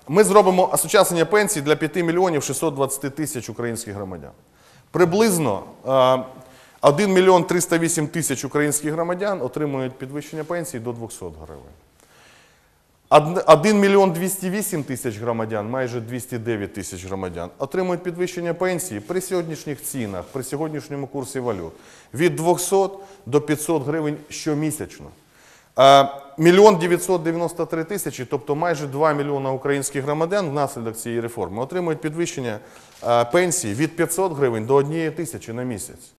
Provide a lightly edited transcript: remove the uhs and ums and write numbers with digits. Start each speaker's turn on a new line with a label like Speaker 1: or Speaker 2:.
Speaker 1: Ми зробимо осучаснення пенсій для 5 мільйонів 620 тисяч українських громадян. Приблизно 1 мільйон 308 тисяч українських громадян отримують підвищення пенсій до 200 гривень. 1 мільйон 208 тисяч громадян, майже 209 тисяч громадян, отримують підвищення пенсії при сьогоднішніх цінах, при сьогоднішньому курсі валют від 200 до 500 гривень щомісячно. 1 мільйон 993 тисячі, тобто майже 2 мільйона українських громадян внаслідок цієї реформи отримують підвищення пенсії від 500 гривень до 1 тисячі на місяць.